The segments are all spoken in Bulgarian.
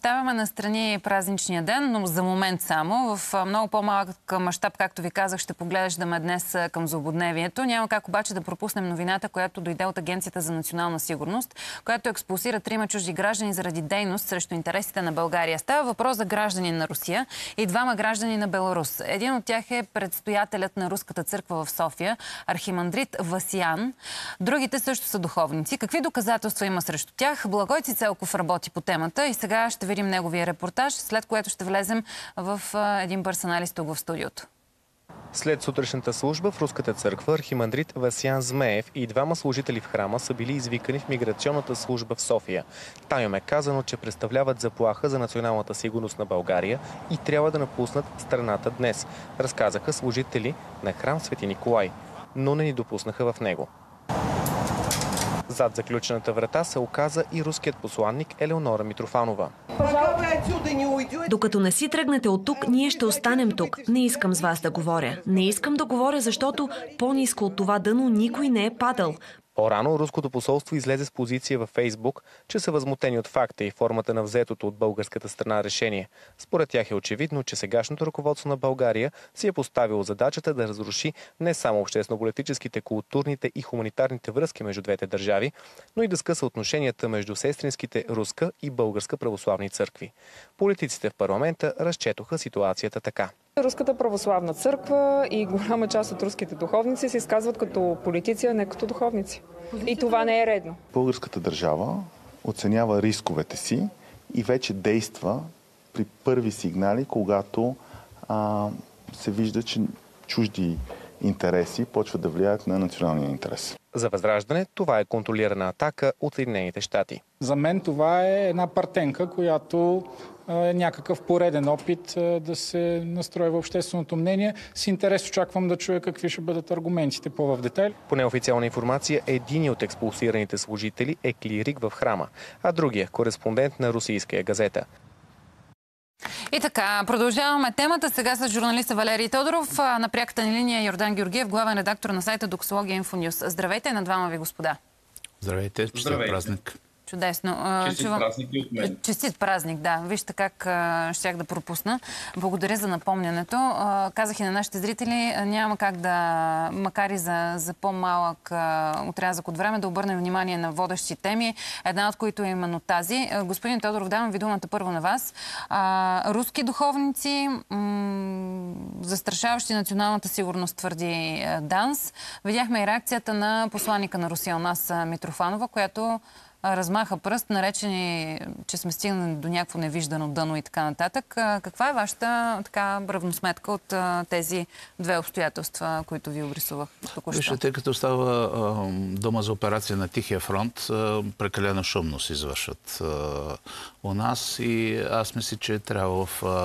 оставяме настрани празничния ден, но за момент само. В много по-малък мащаб, както ви казах, ще поглеждаме днес към злободневието. Няма как обаче да пропуснем новината, която дойде от Агенцията за национална сигурност, която експулсира 3 чужди граждани заради дейност срещу интересите на България. Става въпрос за граждани на Русия и 2 граждани на Беларус. Един от тях е предстоятелят на Руската църква в София, архимандрит Васиян. Другите също са духовници. Какви доказателства има срещу тях? Благой Цицелков работи по темата и сега ще видим неговия репортаж, след което ще влезем в един бърз анализ тук в студиото. След сутрешната служба в Руската църква, архимандрит Васиян Змеев и 2 служители в храма са били извикани в миграционната служба в София. Там им е казано, че представляват заплаха за националната сигурност на България и трябва да напуснат страната днес, разказаха служители на храм Свети Николай, но не ни допуснаха в него. Зад заключената врата се оказа и руският посланник Елеонора Митрофанова. Докато не си тръгнете от тук, ние ще останем тук. Не искам с вас да говоря. Не искам да говоря, защото по-ниско от това дъно никой не е падал. По-рано руското посолство излезе с позиция във Фейсбук, че са възмутени от факта и формата на взетото от българската страна решение. Според тях е очевидно, че сегашното ръководство на България си е поставило задачата да разруши не само обществено-политическите, културните и хуманитарните връзки между двете държави, но и да скъса отношенията между сестринските руска и българска православни църкви. Политиците в парламента разчетоха ситуацията така. Руската православна църква и голяма част от руските духовници се изказват като политици, а не като духовници. И това не е редно. Българската държава оценява рисковете си и вече действа при първи сигнали, когато се вижда, че чужди интереси почват да влияят на националния интерес. За Възраждане това е контролирана атака от Съединените щати. За мен това е една партенка, която е някакъв пореден опит да се настрои в общественото мнение. С интерес очаквам да чуя какви ще бъдат аргументите по-в детайли. По неофициална информация, един от експулсираните служители е клирик в храма, а другия – кореспондент на Русийская газета. И така, продължаваме темата сега с журналиста Валерий Тодоров. На пряката ни линия Йордан Георгиев, главен редактор на сайта Доксология Инфонюс. Здравейте на двама ви, господа. Здравейте, честит празник. Чудесно. Честит празник и от мен. Честит празник, да. Вижте как щях да пропусна. Благодаря за напомнянето. Казах и на нашите зрители, няма как да, макар и за по-малък отрязък от време, да обърнем внимание на водещи теми, една от които е именно тази. Господин Тодоров, давам ви думата първо на вас. Руски духовници, застрашаващи националната сигурност, твърди ДАНС. Видяхме и реакцията на посланника на Русия у нас, Митрофанова, която размаха пръст, наречени, че сме стигнали до някакво невиждано дъно и така нататък. Каква е вашата равносметка от тези 2 обстоятелства, които ви обрисувах току-що? Вижте, тъй като става дума за операция на Тихия фронт, прекалено шумно се извършват у нас и аз мисля, че трябва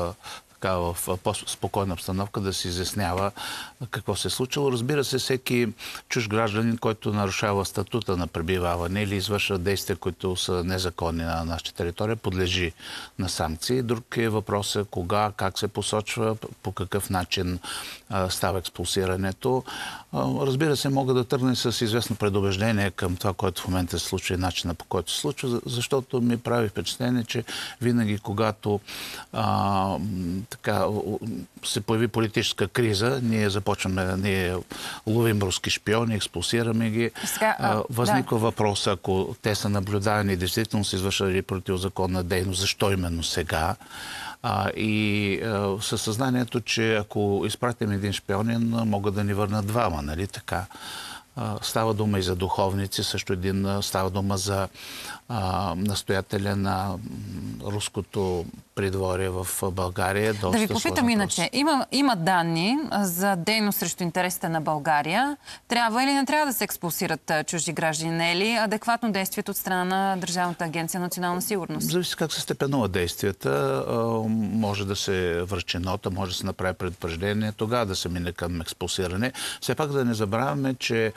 в по-спокойна обстановка да се изяснява какво се е случило. Разбира се, всеки чужд гражданин, който нарушава статута на пребиваване или извършва действия, които са незаконни на нашата територия, подлежи на санкции. Друг е въпросът кога, как се посочва, по какъв начин става експулсирането. Разбира се, мога да тръгна с известно предубеждение към това, което в момента се случва и начина, по който се случва, защото ми прави впечатление, че винаги, когато се появи политическа криза, ние ловим руски шпиони, експулсираме ги. Възниква въпрос, ако те са наблюдавани и действително са извършили противозаконна дейност, защо именно сега? И със съзнанието, че ако изпратим един шпионин, могат да ни върнат 2, нали така? Става дума и за духовници, също става дума за настоятеля на руското придворие в България. Да ви попитам иначе. Има данни за дейност срещу интересите на България. Трябва или не трябва да се експулсират чужди граждани? Не е ли адекватно действието от страна на Държавната агенция национална сигурност? Зависи как се степенува действията. Може да се връчи нота, може да се направи предупреждение, тогава да се мине към експулсиране. Все пак да не забравяме, че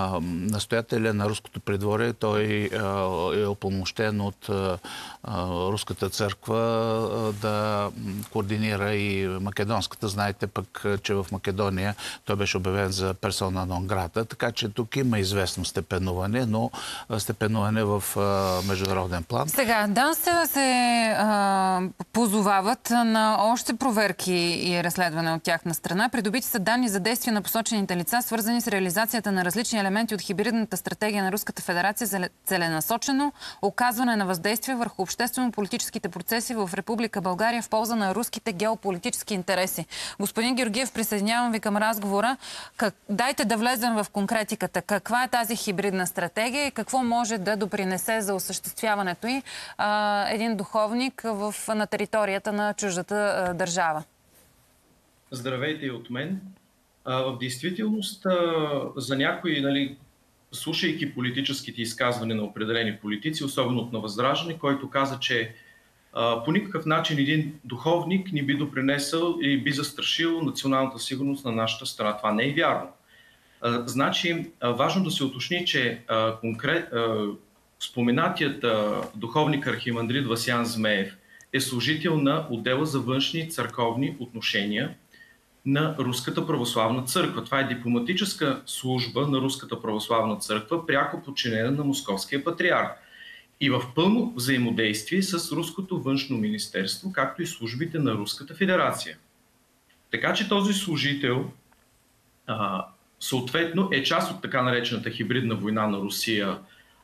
настоятеля на руското придворие, той е упълномощен от руската църква да координира и македонската. Знаете пък, че в Македония той беше обявен за персона нон грата, така че тук има известно степенуване, но степенуване в международен план. Сега, ДАНС се позовават на още проверки и разследване от тяхна страна. Придобити са данни за действия на посочените лица, свързани с реализацията на различни елементи от хибридната стратегия на Руската федерация за целенасочено оказване на въздействие върху обществено-политическите процеси в Република България в полза на руските геополитически интереси. Господин Георгиев, присъединявам ви към разговора. Дайте да влезем в конкретиката. Каква е тази хибридна стратегия и какво може да допринесе за осъществяването й един духовник на територията на чуждата държава? Здравейте и от мен. В действителност, за някои, слушайки политическите изказвания на определени политици, особено от Възраждане, който каза, че по никакъв начин един духовник не би допринесъл и би застрашил националната сигурност на нашата страна. Това не е вярно. Значи, важно да се уточни, че споменатият духовник архимандрит Васян Змеев е служител на отдела за външни църковни отношения на Руската православна църква. Това е дипломатическа служба на Руската православна църква, пряко подчинена на Московския патриарх. И в пълно взаимодействие с Руското външно министерство, както и службите на Руската федерация. Така че този служител съответно е част от така наречената хибридна война на Русия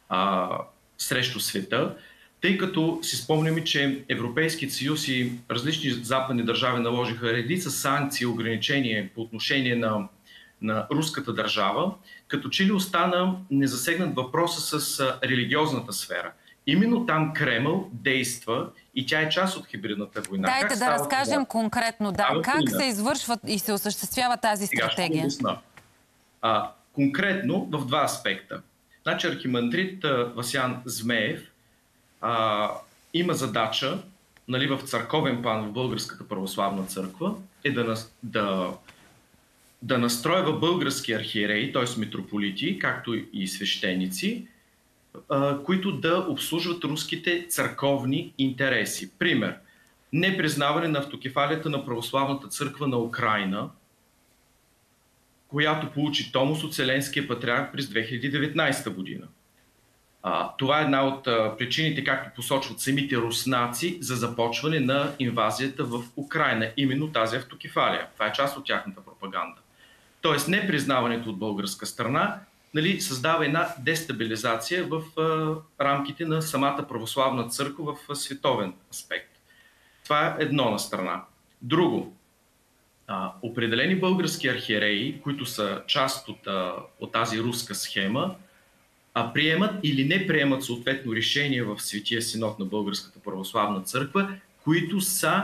срещу света, тъй като си спомняме, че Европейският съюз и различни западни държави наложиха редица санкции и ограничения по отношение на руската държава, като че ли остана незасегнат въпроса с религиозната сфера. Именно там Кремъл действа и тя е част от хибридната война. Дайте да разкажем конкретно. Как се извършва и се осъществява тази стратегия? Конкретно в два аспекта. Значи архимандрит Васян Змеев има задача, в църковен план в Българската православна църква, е да настройва български архиереи, т.е. митрополити, както и свещеници, които да обслужват руските църковни интереси. Пример. Непризнаване на автокефалията на православната църква на Украйна, която получи томос от Вселенския патриарх през 2019 година. Това е една от причините, както посочват самите руснаци, за започване на инвазията в Украйна. Именно тази автокефалия. Това е част от тяхната пропаганда. Тоест, непризнаването от българска страна създава една дестабилизация в рамките на самата православна църква в световен аспект. Това е едно на страна. Друго. Определени български архиереи, които са част от тази руска схема, приемат или не приемат съответно решение в Светия Синод на Българската православна църква, които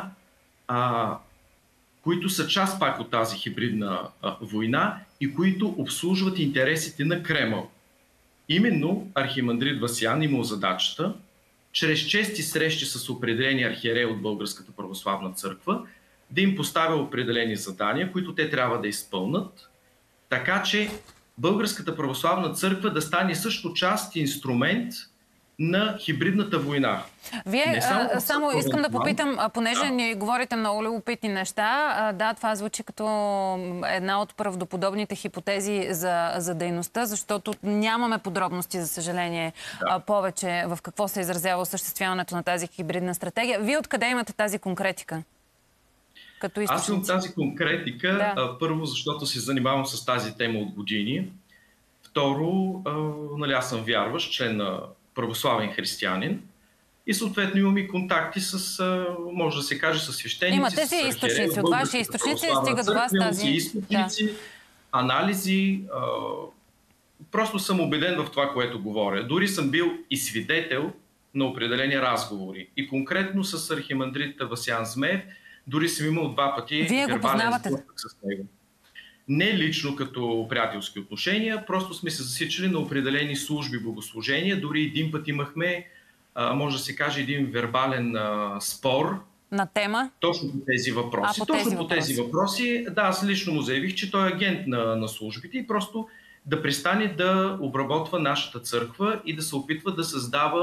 са част пак от тази хибридна война и които обслужват интересите на Кремъл. Именно архимандрит Васян имал задачата, чрез чести срещи с определени архиереи от Българската православна църква, да им поставя определени задания, които те трябва да изпълнат, така че Българската православна църква да стане също част и инструмент на хибридната война. Вие само искам да попитам, понеже ни говорите много любопитни неща, това звучи като една от правдоподобните хипотези за дейността, защото нямаме подробности, за съжаление, повече в какво се изразява осъществяването на тази хибридна стратегия. Вие откъде имате тази конкретика? Аз имам тази конкретика, първо, защото се занимавам с тази тема от години. Второ, аз съм вярващ, член на православен християнин и съответно имам и контакти с, може да се каже, с свещеници. Имате си източници, от ваши източници стига до вас тази... източници, анализи. Просто съм убеден в това, което говоря. Дори съм бил и свидетел на определени разговори. И конкретно с архимандрита Васян Змеев, дори съм имал два пъти вербален сблъсък с него. Не лично като приятелски отношения, просто сме се засичали на определени служби, богослужения. Дори един път имахме, може да се каже, един вербален спор. На тема? Точно по тези въпроси. По тези въпроси, аз лично му заявих, че той е агент на службите и просто да престане да обработва нашата църква и да се опитва да създава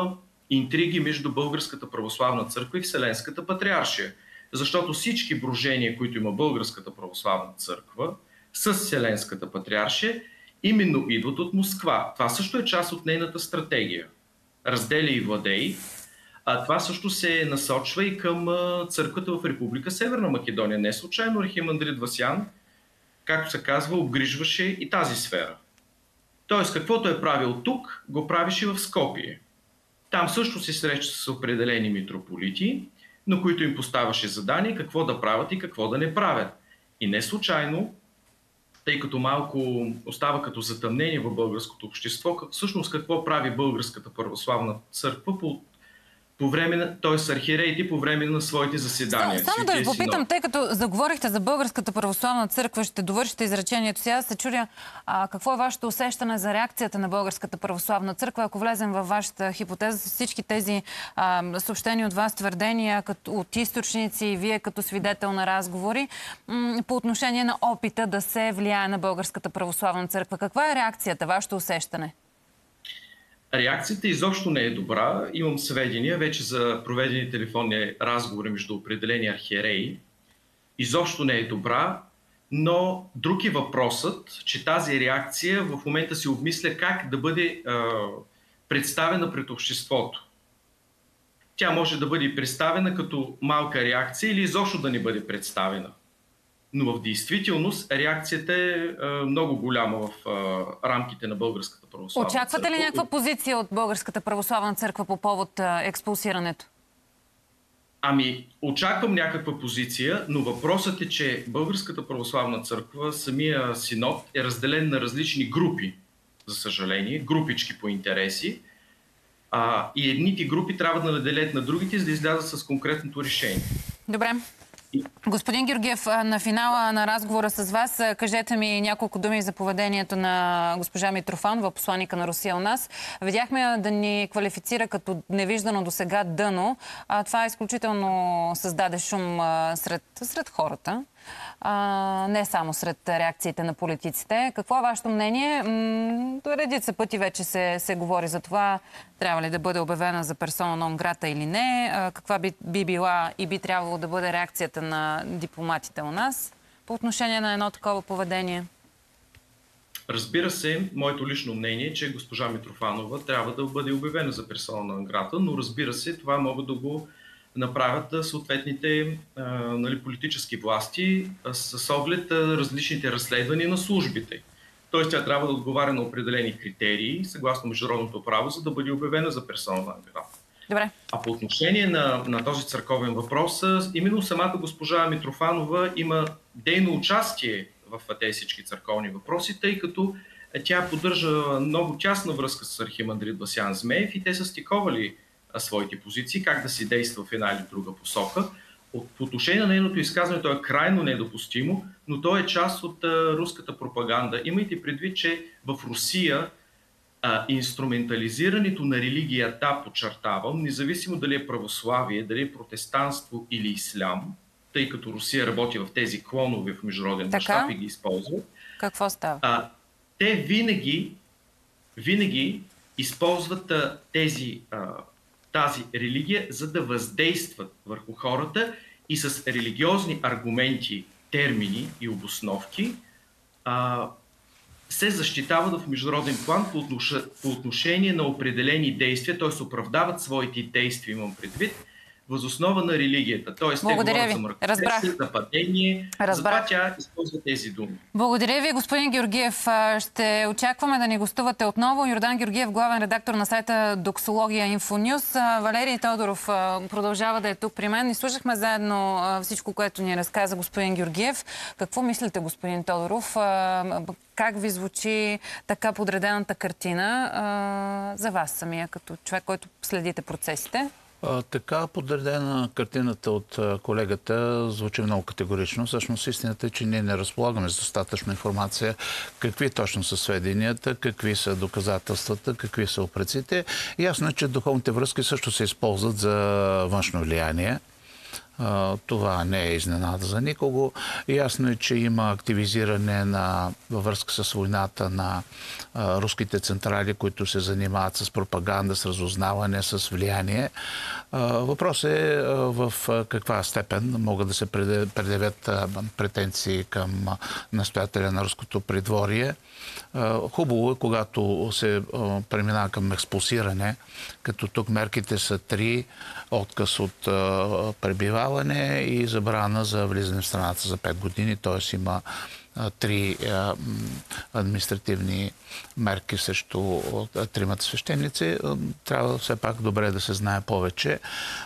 интриги между Българската православна църква и Вселенската патриаршия. Защото всички брожения, които има Българската православна църква с Вселенската патриаршия, именно идват от Москва. Това също е част от нейната стратегия. Разделя и владей. А това също се насочва и към църквата в Република Северна Македония. Не случайно архимандрит Васян, както се казва, обгрижваше и тази сфера. Тоест, каквото е правил тук, го правиш и в Скопие. Там също се среща с определени митрополити, на които им поставяше задание какво да правят и какво да не правят. И не случайно, тъй като малко остава като затъмнение в българското общество, всъщност какво прави Българската православна църква по време на, т.е. архиереите по време на своите заседания. Само да ви попитам, тъй като заговорихте за Българската православна църква, ще довършите изречението си. Аз се чудя какво е вашето усещане за реакцията на Българската православна църква, ако влезем във вашата хипотеза с всички тези съобщения от вас, твърдения от източници и вие като свидетел на разговори по отношение на опита да се влияе на Българската православна църква. Каква е реакцията, вашето усещане? Реакцията изобщо не е добра. Имам сведения вече за проведени телефонни разговори между определени архиереи. Изобщо не е добра, но друг е въпросът, че тази реакция в момента се обмисля как да бъде представена пред обществото. Тя може да бъде представена като малка реакция или изобщо да не бъде представена. Но в действителност реакцията е много голяма в рамките на Българската православна църква. Очаквате ли някаква позиция от Българската православна църква по повод експулсирането? Ами, очаквам някаква позиция, но въпросът е, че Българската православна църква, самия синод е разделен на различни групи, за съжаление, групички по интереси. И едните групи трябва да наделят на другите, за да излязат с конкретното решение. Добре. Господин Георгиев, на финала на разговора с вас, кажете ми няколко думи за поведението на госпожа Митрофанова, посланика на Русия у нас. Видяхме да ни квалифицира като невиждано до сега дъно. Това изключително създаде шум сред хората. Не само сред реакциите на политиците. Какво е вашето мнение? Редица пъти вече се говори за това, трябва ли да бъде обявена за персона нон грата или не. Каква би била и би трябвало да бъде реакцията на дипломатите у нас по отношение на едно такова поведение? Разбира се, моето лично мнение е, че госпожа Митрофанова трябва да бъде обявена за персона нон грата, но разбира се, това могат да го направят съответните политически власти с оглед различните разследвания на службите. Тоест тя трябва да отговаря на определени критерии, съгласно международното право, за да бъде обявена за персона нон грата. Добре. А по отношение на този църковен въпрос, именно самата госпожа Митрофанова има дейно участие в тези всички църковни въпроси, тъй като тя поддържа много тясна връзка с архимандрит Васян Змеев и те са стиковали своите позиции, как да се действа в една или друга посока. По отношение на нейното изказване, то е крайно недопустимо, но то е част от руската пропаганда. Имайте предвид, че в Русия инструментализирането на религията, подчертавам, независимо дали е православие, дали е протестанство или ислям, тъй като Русия работи в тези клонове в международен мащаб и ги използват. Какво става? Те винаги използват тази религия, за да въздействат върху хората и с религиозни аргументи, термини и обосновки се защитават в международен план по отношение на определени действия, т.е. оправдават своите действия, имам предвид, въз основа на религията. Тоест, те говорят за мракобесие, за падение. Затова тя използва тези думи. Благодаря ви, господин Георгиев. Ще очакваме да ни гостувате отново. Йордан Георгиев, главен редактор на сайта Доксология Инфонюс. Валерий Тодоров продължава да е тук при мен. И слушахме заедно всичко, което ни разказа господин Георгиев. Какво мислите, господин Тодоров? Как ви звучи така подредената картина за вас самия, като човек, който следите процесите? Така подредена картината от колегата звучи много категорично. Всъщност истината е, че ние не разполагаме с достатъчно информация какви точно са сведенията, какви са доказателствата, какви са упреците. Ясно е, че духовните връзки също се използват за външно влияние. Това не е изненада за никого. Ясно е, че има активизиране във връзка с войната на руските централи, които се занимават с пропаганда, с разузнаване, с влияние. Въпросът е в каква степен могат да се предявят претенции към настоятеля на руското придворие. Хубаво е, когато се преминава към експулсиране, като тук мерките са 3: отказ от пребиваване и забрана за влизане в страната за 5 години, т.е. има 3 административни мерки срещу 3 свещеници. Трябва все пак добре да се знае повече.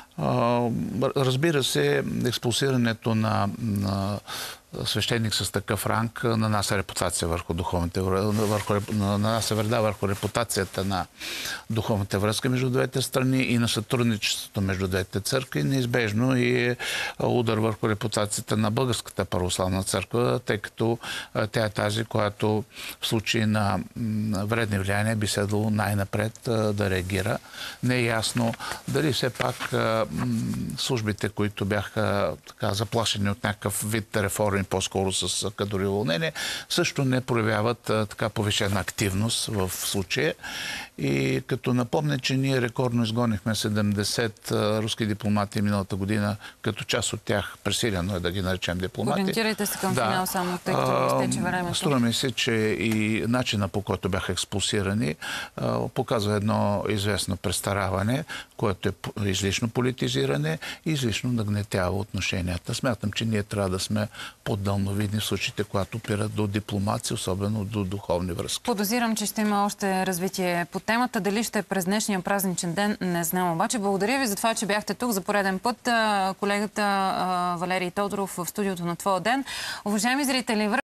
Разбира се, експулсирането на свещеник с такъв ранг нанася репутация върху духовните нанася вреда върху репутацията на духовните връзки между двете страни и на сътрудничеството между двете църкви. Неизбежно и удар върху репутацията на Българската православна църква, тъй като тя е тази, която в случай на вредни влияния би следвало най-напред да реагира. Не е ясно дали все пак службите, които бяха заплашени от някакъв вид реформи, по-скоро с кадрови уволнение, също не проявяват така повишена активност в случая. И като напомня, че ние рекордно изгонихме 70 руски дипломати миналата година, като част от тях пресилено е да ги наречем дипломати. Ориентирайте се към финал само, тъй като изтече времето. Струва ми се, че и начина, по който бяха експулсирани, показва едно известно престараване, което е излишно политизиране и излишно нагнетява отношенията. Смятам, че ние трябва да сме по-дълновидни в случаите, когато опират до дипломация, особено до духовни връзки. Подозирам, че ще има още развитие по темата. Дали ще е през днешния празничен ден, не знам. Обаче благодаря ви за това, че бяхте тук за пореден път. Колегата Валерий Тодоров в студиото на Твоя ден. Уважаеми зрители,